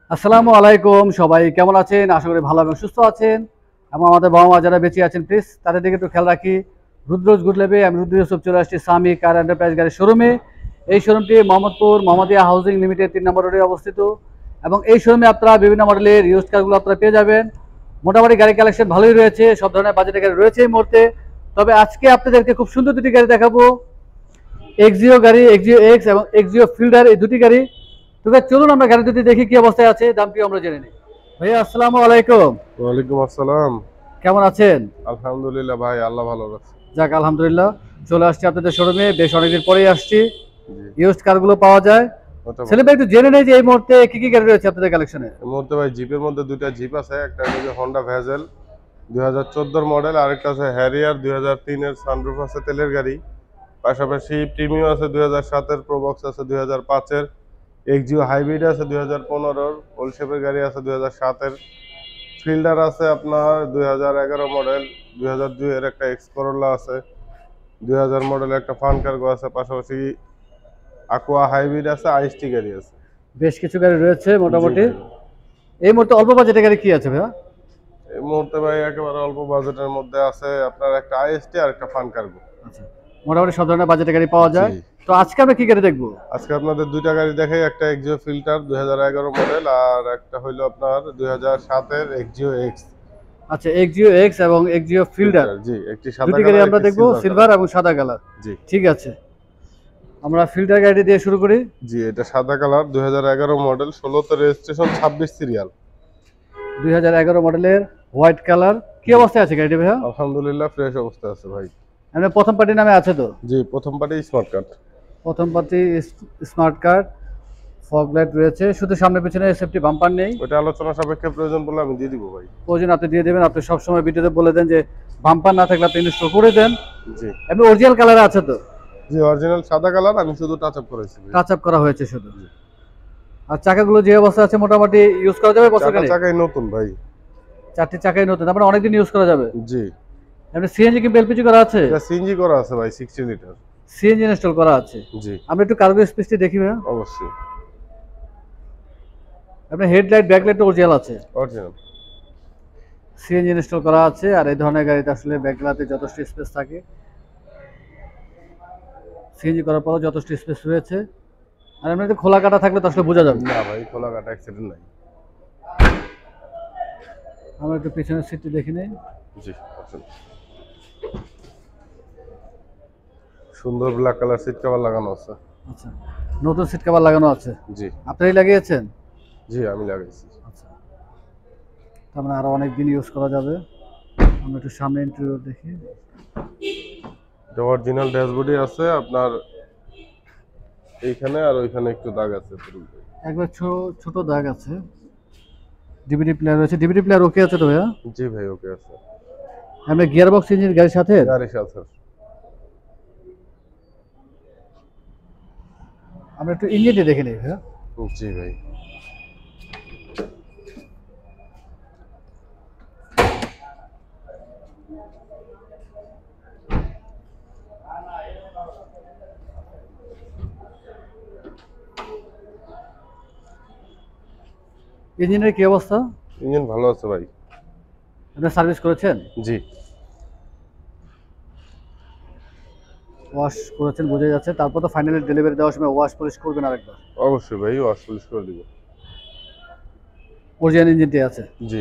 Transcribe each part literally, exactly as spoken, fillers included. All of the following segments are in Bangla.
আসসালামু আলাইকুম, সবাই কেমন আছেন? আশা করি ভালো এবং সুস্থ আছেন। এবং আমাদের বাবা মা যারা বেঁচে আছেন প্লিজ তাদের দিকে একটু খেয়াল রাখি। রুদ্রজ গুড লেবে আমি রুদ্র ইউসুফ চলে আসছি সামি কার এন্টারপ্রাইজ গাড়ির শোরুমে। এই শোরুমটি মোহাম্মদপুর মোহাম্মদিয়া হাউজিং লিমিটেড তিন নম্বর রোডে অবস্থিত। এবং এই শোরুমে আপনারা বিভিন্ন মডেলের ইউজ কারগুলো আপনারা পেয়ে যাবেন। মোটামুটি গাড়ি কালেকশন ভালোই রয়েছে, সব ধরনের বাজেটের গাড়ি রয়েছে এই মুহূর্তে। তবে আজকে আপনাদেরকে খুব সুন্দর দুটি গাড়ি দেখাবো, এক্সিও গাড়ি, এক্সিও এক্স এবং এক্সিও ফিল্ডার, এই দুটি গাড়ি। তবে চলুন আমরা গাড়ি দুটি দেখি কি অবস্থায় আছে, দামটি আমরা জেনে নিই। ভাইয়া আসসালামু আলাইকুম। ওয়ালাইকুম আসসালাম। কেমন আছেন? আলহামদুলিল্লাহ ভাই, আল্লাহ ভালো রাখছে। যাক আলহামদুলিল্লাহ, চলে আসছি আপনাদের শোরুমে, বেশ অনেকদিন পরেই আসছি। জি, ইউজড কারগুলো পাওয়া যায়। ওটা ছেলে ভালো। ভাই একটু জেনে নেই যে এই মুহূর্তে কি কি গাড়ি রয়েছে আপনাদের কালেকশনে। এই মুহূর্তে ভাই জিপের মধ্যে দুইটা জিপ আছে, একটা হচ্ছে হন্ডা ভেজেল দুই হাজার চোদ্দোর মডেল, আরেকটা আছে হ্যারিয়ার দুই হাজার তিনের সানরুফ আছে, তেলের গাড়ি। পাশাপাশি প্রিমিও আছে দুই হাজার সাতের, প্রোবক্স আছে দুই হাজার পাঁচের, এক্সিও হাইব্রিড আছে দুই হাজার পনেরোর, ওল্ড শেপের গাড়ি আছে দুই হাজার সাতের, ফিল্ডার আছে আপনার দুই হাজার এগারো মডেল, দুই হাজার দুইয়ের একটা এক্স করোলা আছে, দুই হাজার মডেল একটা ফান কার্গো আছে, পাশাপাশি aqua হাইব্রিড আছে, আইএসটি গাড়ি আছে। বেশ কিছু গাড়ি রয়েছে জি মোটামুটি। ভাই। এই মুহূর্তে অল্প বাজেটের গাড়ি কি আছে ভাইয়া? এই মুহূর্তে ভাই একেবারে অল্প বাজেটের মধ্যে আছে আপনার একটা আইএসটি আর একটা ফান কার্গো। আচ্ছা, মোটামুটি সব ধরনের বাজেটের গাড়ি পাওয়া যায়। জি। তো আজকে আমরা কি গাড়ি দেখবো? আজকে আপনাদের দুইটা গাড়ি দেখাই, একটা এক্সিও ফিল্টার দুই হাজার এগারো মডেল, আর একটা হইলো আপনার দুই হাজার সাতের এক্সিও এক্স আচ্ছা, এক্সিও এক্স এবং এক্সিও ফিল্ডার, জি, একটি সাদা দুটি গাড়ি কালার আমরা একটি দেখবো, সিলভার এবং সাদা কালার। জি ঠিক আছে, আমরা ফিল্টার গাড়ি দিয়ে শুরু করি। জি এটা সাদা কালার, দুই হাজার এগারো মডেল, ষোলোতে রেজিস্ট্রেশন, ছাব্বিশ সিরিয়াল। দুই হাজার এগারো মডেলের হোয়াইট কালার, কি অবস্থায় আছে গাড়িটি ভাইয়া? আলহামদুলিল্লাহ ফ্রেশ অবস্থা আছে ভাই। এমনি প্রথম পার্টি নামে আছে তো? জি, প্রথম পার্টি স্মার্ট কার্ড। প্রথম party smart card, fog light রয়েছে, শুধু সামনে পিছনে সেফটি বাম্পার নেই। ওইটা আলোচনা সাপেক্ষে প্রয়োজন বলে আমি দিয়ে দিব ভাই। প্রয়োজন আপনি দিয়ে দেবেন, আপনি সবসময় ভিডিওতে বলে দেন যে বাম্পার না থাকলে আপনি ইনস্টল করে দেন। জি এমনি অরিজিনাল কালার আছে তো? জি অরিজিনাল সাদা কালার, আমি শুধু টাচ আপ করেছি ভাই। টাচ আপ করা হয়েছে শুধু। আর চাকাগুলো যে অবস্থা আছে মোটামুটি ইউজ করা যাবে বছর চাকা খানেক? চাকাই নতুন ভাই। চারটি চাকাই নতুন, তারপরে অনেকদিন ইউজ করা যাবে। জি এমনি সিএনজি কি এলপিজি করা আছে? এটা সিএনজি করা আছে ভাই, সিক্সটি লিটার। সিএনজি ইনস্টল করা আছে। জি আমরা একটু কার্গো স্পেসটি দেখি ভাইয়া। অবশ্যই আপনার হেডলাইট ব্যাকলাইট অরিজিনাল আছে, অরিজিনাল। সিএনজি ইনস্টল করা আছে। আর এই ধরনের গাড়িতে আসলে ব্যাকলাইটে যথেষ্ট স্পেস থাকে, সিএনজি করার পরও যথেষ্ট স্পেস রয়েছে। আর এমনিতে খোলা কাটা থাকলে তো আসলে বোঝা যাবে। না ভাই, খোলা কাটা অ্যাক্সিডেন্ট নাই। আমরা একটু পিছনের সিটটি দেখি নেই। জি আসুন। সুন্দর ব্ল্যাক কালার সিট কভার লাগানো আছে। আচ্ছা, নতুন সিট কভার লাগানো আছে? জি আপনারাই লাগিয়েছেন? জি আমি লাগাইছি। আচ্ছা, তার মানে আরো অনেক দিন ইউজ করা যাবে। আমরা একটু সামনে ইন্টেরিয়র দেখি। এটা অরিজিনাল ড্যাশবোর্ডই আছে আপনার, এইখানে আর ওইখানে একটু দাগ আছে। একবার ছোট দাগ আছে। ডিভিডি প্লেয়ার রয়েছে, ডিভিডি প্লেয়ার ওকে আছে তো ভাইয়া? জি ভাই ওকে আছে। আমরা গিয়ার বক্স ইঞ্জিন গাড়ির সাথে? গাড়ির সাথে। আমরা একটু ইঞ্জিনটি দেখে নিই ভাইয়া। জি ভাই ইঞ্জিনের কি অবস্থা? ইঞ্জিন ভালো আছে ভাই। আপনি সার্ভিস করেছেন? জি ওয়াশ করেছেন বোঝা যাচ্ছে। তারপর তো ফাইনালি ডেলিভারি দেওয়ার সময় ওয়াশ পলিশ করবেন আরেকবার। অবশ্যই ভাই, ওয়াশ পলিশ করে দিব। অরিজিনাল ইঞ্জিনটি আছে। জি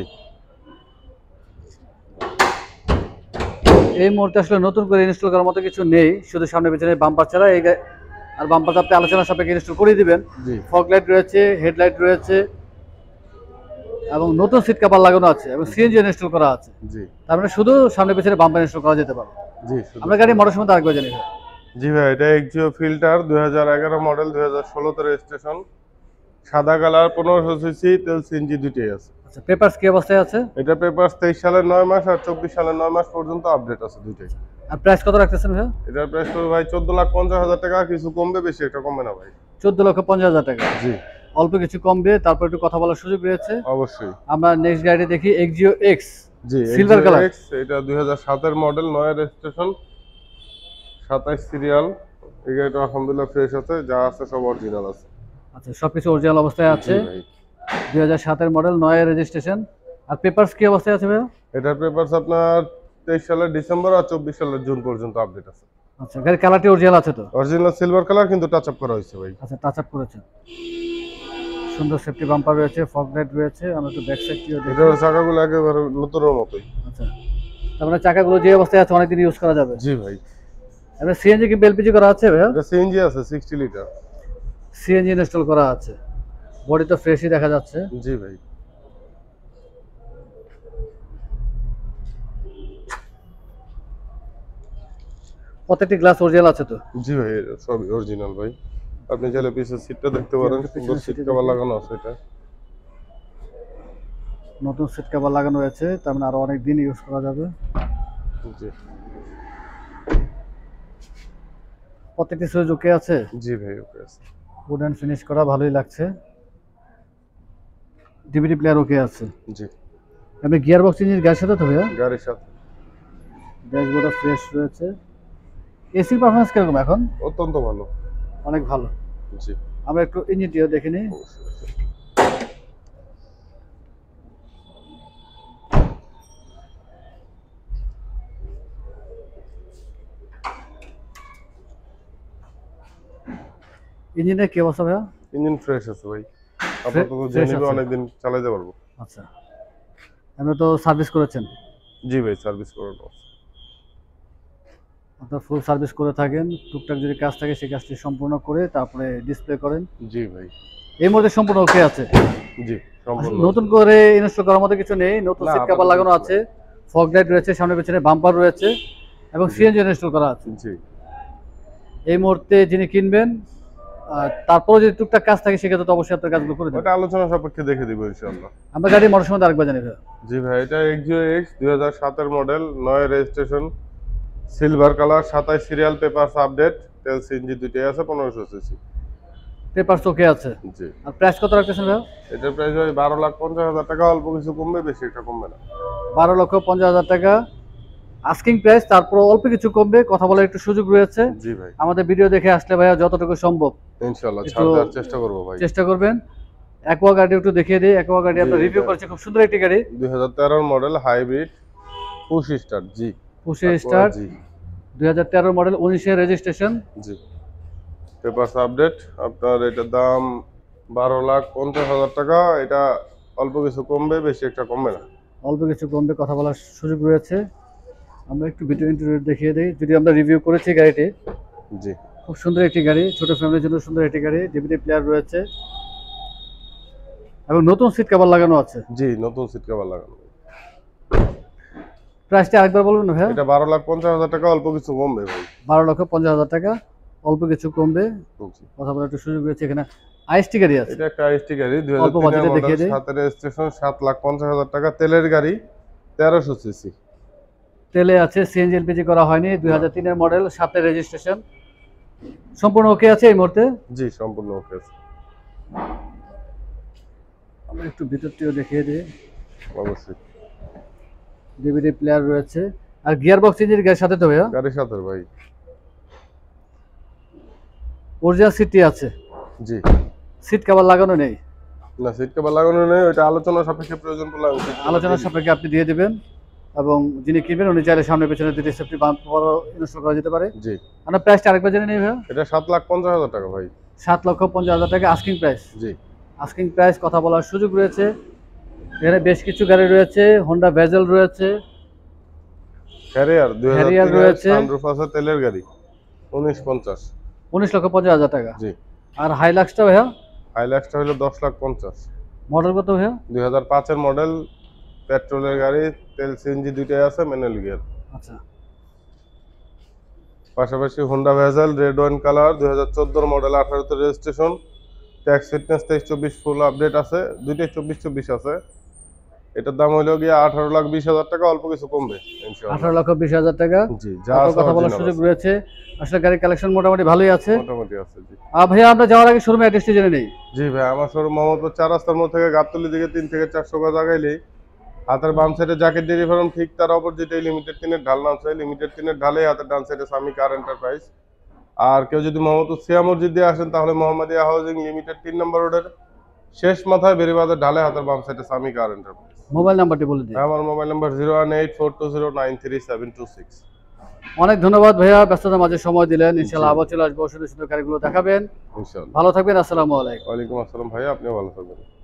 এই মুহূর্তে আসলে নতুন করে ইনস্টল করার মতো কিছু নেই, শুধু সামনে পিছনে বাম্পার ছাড়া। এই গা- আর বাম্পারটা আপনি আলোচনা সাপেক্ষে ইনস্টল করে দিবেন। জি ফগ লাইট রয়েছে, হেডলাইট রয়েছে এবং নতুন সিট কভার লাগানো আছে এবং সিএনজি ইনস্টল করা আছে। জি তার মানে শুধু সামনে পিছনে বাম্পার ইনস্টল করা যেতে পারে। জি শুধু- আমরা গাড়ি মডেল সম্বন্ধে আরেকবার জানি ভাই। জি ভাই, এটা এক্সিও ফিল্টার দুই হাজার এগারো মডেল, দুই হাজার ষোলোতে রেজিস্ট্রেশন, সাদা কালার, পনেরোশো সিসি, তেল সিএনজি দুইটাই আছে। আচ্ছা, পেপারস কি অবস্থায় আছে? এটা পেপার তেইশ সালের নয় মাস আর চব্বিশ সালের নয় মাস পর্যন্ত আপডেট আছে দুইটাই। আর প্রাইস কত রাখতেছেন ভাই? এটার প্রাইস পড়বে ভাই চোদ্দ লাখ পঞ্চাশ হাজার টাকা, কিছু কমবে, বেশি একটা কমবে না ভাই। চোদ্দ লক্ষ পঞ্চাশ হাজার টাকা। জি অল্প কিছু কমবে, তারপর একটু কথা বলার সুযোগ রয়েছে। অবশ্যই। আমরা নেক্সট গাড়ি দেখি, Axio X G silver colour. X, এটা দুই হাজার সাতের মডেল, নয় রেজিস্ট্রেশন, সাতাইশ সিরিয়াল। এই গাড়িটা আলহামদুলিল্লাহ ফ্রেশ আছে, যা আছে সব অরিজিনাল আছে। আচ্ছা, সবকিছু অরিজিনাল অবস্থায় আছে। জি ভাই দুই হাজার সাতের মডেল, নয় রেজিস্ট্রেশন। আর পেপারস কি অবস্থায় আছে ভাইয়া? এটার পেপারস আপনার তেইশ সালের ডিসেম্বর আর চব্বিশ সালের জুন পর্যন্ত আপডেট আছে। আচ্ছা, গাড়ির কালারটি অরিজিনাল আছে তো? অরিজিনাল সিলভার কালার, কিন্তু টাচ আপ করা হয়েছে ভাই। আচ্ছা, টাচ আপ করেছে। সুন্দর সেফটি বাম্পার রয়েছে, ফগ লাইট রয়েছে। আমরা একটু ব্যাক সাইডটিও দেখি। এটার চাকাগুলো একেবারে নতুনের মতোই। আচ্ছা, তার মানে চাকাগুলো যে অবস্থায় আছে অনেকদিন ইউজ করা যাবে। জি ভাই। এবার সিএনজি কি এলপিজি করা আছে ভাইয়া? এটা সিএনজি আছে ষাট লিটার। সিএনজি ইনস্টল করা আছে। বডি তো ফ্রেশই দেখা যাচ্ছে। জি ভাই। প্রত্যেকটি গ্লাস অরিজিনাল আছে তো? জি ভাই, সব অরিজিনাল ভাই। আপনি চাইলে পিছের সিটটা দেখতে পারেন, সুন্দর সিট কভার লাগানো আছে। এটা নতুন সিট কভার লাগানো হয়েছে, তার মানে আরো অনেক দিন ইউজ করা যাবে। জি। প্রত্যেকটি সুইচ ওকে আছে? জি ভাই, ওকে আছে। উডেন ফিনিশ করা, ভালোই লাগছে। ডিভিডি প্লেয়ার ওকে আছে। জি। আপনি গিয়ার বক্স ইঞ্জিন গাড়ির সাথে তো ভাইয়া? গাড়ির সাথে। ড্যাশবোর্ডও ফ্রেশ রয়েছে। এসির পারফরম্যান্স কিরকম এখন? অত্যন্ত ভালো। অনেক ভালো। জি। আমরা একটু ইঞ্জিনটিও দেখে নিই। ইঞ্জিনের কি অবস্থা ভাইয়া? ইঞ্জিন ফ্রেশ আছে ভাই। আপাতত যে নিবে অনেকদিন চালাতে পারবো। আচ্ছা, আপনি তো সার্ভিস করেছেন? জি ভাই, সার্ভিস করানো আছে। আপনার ফুল সার্ভিস করে থাকেন, টুকটাক যদি কাজ থাকে সেই কাজটি সম্পূর্ণ করে তারপরে ডিসপ্লে করেন। জি ভাই। এই মধ্যে সম্পূর্ণ ওকে আছে? জি, সম্পূর্ণ। নতুন করে ইনস্টল করার মতো কিছু নেই। নতুন সিট কভার লাগানো আছে, ফগ লাইট রয়েছে, সামনে পেছনে বাম্পার রয়েছে এবং সিএনজি ইনস্টল করা আছে। জি। এই মুহূর্তে যিনি কিনবেন তারপরে যদি টুকটাক কাজ থাকে সেক্ষেত্রে তো অবশ্যই আপনার কাজগুলো করে দেবেন। ওটা আলোচনা সাপেক্ষে দেখে দিব ইনশাআল্লাহ। আমরা গাড়ি মডেল সম্বন্ধে আরেকবার জানি ভাই। জি ভাই, এটা এক্সিও এক্স দুই হাজার সাতের মডেল, নয় রেজিস্ট্রেশন, সিলভার কালার, সাতাশ সিরিয়াল, পেপারস আপডেট, তেল সিএনজি দুইটাই আছে, পনেরোশো সিসি। পেপারস ওকে আছে। জি। আর প্রাইস কত রাখতেছেন ভাই? এটার প্রাইস হয় বারো লাখ পঞ্চাশ হাজার টাকা, অল্প কিছু কমবে, বেশি একটা কমবে না। বারো লক্ষ পঞ্চাশ হাজার টাকা আস্কিং প্রাইস, তারপর অল্প কিছু কমবে, কথা বলার একটু সুযোগ রয়েছে। জি ভাই। আমাদের ভিডিও দেখে আসলে ভাইয়া যতটুকু সম্ভব ইনশাআল্লাহ ছাড় দেওয়ার চেষ্টা করব ভাই। চেষ্টা করবেন। অ্যাকোয়া গাড়ি একটু দেখিয়ে দিই। অ্যাকোয়া গাড়ি আমরা রিভিউ করেছি, খুব সুন্দর একটি গাড়ি। দুই হাজার তেরো মডেল, হাইব্রিড, পুশ স্টার্ট। জি, পুশ স্টার্ট। জি। দুই হাজার তেরো মডেল, উনিশের রেজিস্ট্রেশন। জি। Papers update. আপনার এটার দাম বারো লাখ পঞ্চাশ হাজার টাকা। এটা অল্প কিছু কমবে, বেশি একটা কমবে না। অল্প কিছু কমবে, কথা বলার সুযোগ রয়েছে। আমরা একটু ভিডিও ইন্টারভিউ দেখিয়ে দিই, যদি আমরা রিভিউ করেছি গাড়িটি। জি। খুব সুন্দর একটি গাড়ি, ছোট ফ্যামিলির জন্য সুন্দর একটি গাড়ি। ডিভিডি প্লেয়ার রয়েছে এবং নতুন সিট কভার লাগানো আছে। জি, নতুন সিট কভার লাগানো। প্রাইসটা আরেকবার বলবেন ভাই? এটা বারো লাখ পঞ্চাশ হাজার টাকা, অল্প কিছু কমবে ভাই। বারো লক্ষ পঞ্চাশ হাজার টাকা, অল্প কিছু কমবে, জি। কথা বলার একটু সুযোগ রয়েছে। এখানে আইএসটি গাড়ি আছে। এটা একটা আইএসটি গাড়ি, দুই হাজার তিনের মডেল, সাতের রেজিস্ট্রেশন, সাত লাখ পঞ্চাশ হাজার টাকা, তেলের গাড়ি, তেরোশো সিসি। তেলে আছে, সিএনজি এলপিজি করা হয়নি, দুই হাজার তিনের মডেল, সাতের রেজিস্ট্রেশন। সম্পূর্ণ ওকে আছে এই মুহূর্তে? জি, সম্পূর্ণ ওকে আছে। আমরা একটু ভিতরটিও দেখিয়ে দিই। অবশ্যই। ডিভিডি প্লেয়ার রয়েছে আর গিয়ার বক্স ইঞ্জিন গাড়ির সাথে তো ভাইয়া? গাড়ির সাথে ভাই। অরিজিনাল সিটটি আছে? জি। সিট কভার লাগানো নেই? না, সিট কভার লাগানো নেই, ওইটা আলোচনা সাপেক্ষে প্রয়োজন পড়লে আলোচনা সাপেক্ষে আপনি দিয়ে দিবেন এবং যিনি কিনবেন উনি চাইলে সামনে পেছনে দুটি সেফটি বাম্পারও ইনস্টল করা যেতে পারে। জি। আমরা প্রাইসটা আরেকবার জেনে নিই ভাইয়া। এটা সাত লাখ পঞ্চাশ হাজার টাকা ভাই। সাত লক্ষ পঞ্চাশ হাজার টাকা আস্কিং প্রাইস? জি। আস্কিং প্রাইস, কথা বলার সুযোগ রয়েছে। এখানে বেশ কিছু গাড়ি রয়েছে, হোন্ডা ভেজেল রয়েছে, হ্যারিয়ার দুই হাজার হ্যারিয়ার রয়েছে, সানরুফ আছে, তেলের গাড়ি, উনিশ পঞ্চাশ। উনিশ লক্ষ পঞ্চাশ হাজার টাকা। জি। আর হাইলাক্সটা ভাইয়া? হাইলাক্সটা হলো দশ লাখ পঞ্চাশ। মডেল কত ভাইয়া? দুই হাজার পাঁচের মডেল, পেট্রোলের গাড়ি, তেল সিএনজি দুইটাই আছে, ম্যানুয়াল গিয়ার। আচ্ছা। পাশাপাশি Honda Vezel, red wine colour, দুই হাজার চোদ্দোর মডেল, আঠারোতে রেজিস্ট্রেশন, ট্যাক্স ফিটনেস তেইশ চব্বিশ ফুল আপডেট আছে, দুইটাই চব্বিশ চব্বিশ আছে। এটার দাম হইলো গিয়ে আঠারো লাখ বিশ হাজার টাকা, অল্প কিছু কমবে ইনশাআল্লাহ। আঠারো লক্ষ বিশ হাজার টাকা। জি, যা কথা বলার সুযোগ রয়েছে। আসলে গাড়ির কালেকশন মোটামুটি ভালোই আছে। মোটামুটি আছে। জি। আর ভাইয়া আমরা যাওয়ার আগে শোরুমে অ্যাড্রেসটি জেনে নেই। জি ভাই, আমার শোরুম মোহাম্মদপুর চার রাস্তার মোড় থেকে গাবতলী দিকে তিন থেকে চারশো গজ আগাইলেই হাতের বাম সাইডে জাকেট ডেইরি ফার্ম, ঠিক তার অপোজিটে লিমিটেড তিনের ঢাল নাম চাই, লিমিটেড তিনের ঢালে হাতের ডান সাইডে স্বামী কার এন্টারপ্রাইজ। আর কেউ যদি মোহাম্মদপুর সিয়া মসজিদ দিয়ে আসেন তাহলে মোহাম্মদিয়া হাউজিং লিমিটেড তিন নম্বর রোডের শেষ মাথায় বেরিবাদের ঢালে হাতের বাম সাইডে সামি কার এন্টারপ্রাইজ। মোবাইল নাম্বারটি বলে দিন। আমার mobile number zero one eight four two zero nine three seven two six. অনেক ধন্যবাদ ভাইয়া, ব্যস্ততার মাঝে সময় দিলেন। ইনশাআল্লাহ আবার চলে আসবো, সুন্দর সুন্দর গাড়িগুলো দেখাবেন। ইনশাআল্লাহ। ভালো থাকবেন। আসসালামু আলাইকুম। ওয়ালাইকুম আসসালাম ভাইয়া, আপনিও ভালো থাকবেন।